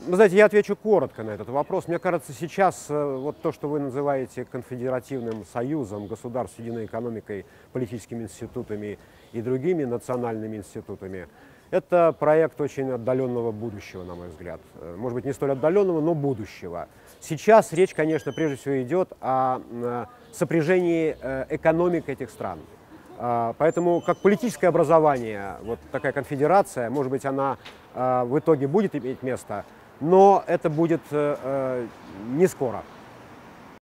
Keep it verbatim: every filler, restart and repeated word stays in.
Вы знаете, я отвечу коротко на этот вопрос. Мне кажется, сейчас э, вот то, что вы называете конфедеративным союзом государств с единой экономикой, политическими институтами и другими национальными институтами, это проект очень отдаленного будущего, на мой взгляд. Э, Может быть, не столь отдаленного, но будущего. Сейчас речь, конечно, прежде всего идет о э, сопряжении э, экономик этих стран. А, Поэтому как политическое образование, вот такая конфедерация, может быть, она а, в итоге будет иметь место, но это будет э, э, не скоро.